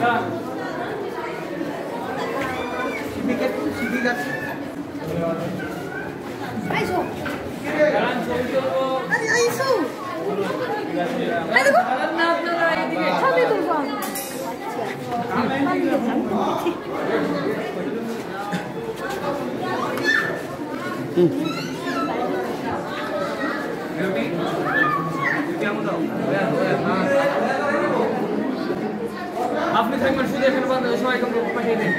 আপনি থাকবেন শুধু এখানে সবাইকে পাঠিয়ে দিন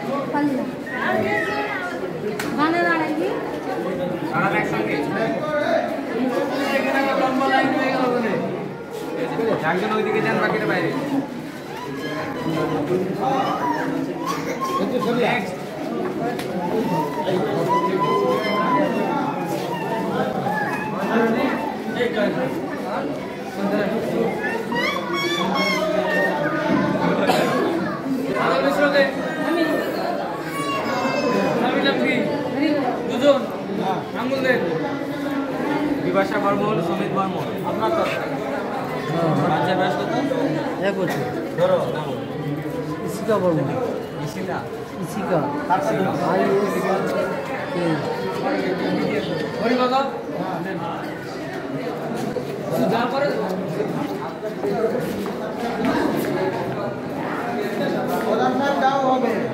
একজন ওইদিকে যান বাকিটা বাইরে দুজন আঙুল দেন বিভাষা বর্মন সমিত বর্মন আপনার তো বাচ্চার বয়স কত 1 বছর ধরো ইসিকা বর্মন ইসিকা হরি বাবা যা করে প্রধান সাহেব দাও হবে